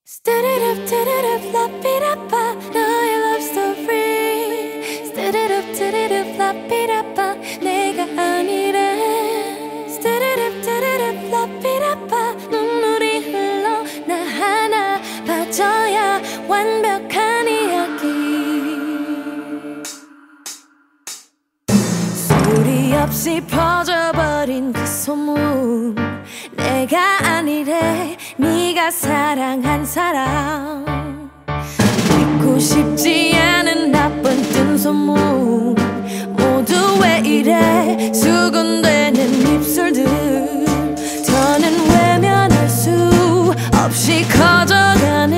스타르륵 트르륵 라삐라빠 너의 love story 스타르륵 트르륵 라삐라빠 내가 아니래 스타르륵 트르륵 라삐라빠 눈물이 흘러 나 하나 빠져야 완벽한 이야기 소리 없이 퍼져버린 그 소문 내가 아니래 네가 사랑한 사람 믿고 싶지 않은 나쁜 뜬 소문 모두 왜 이래 수군대는 입술들 더는 외면할 수 없이 커져가는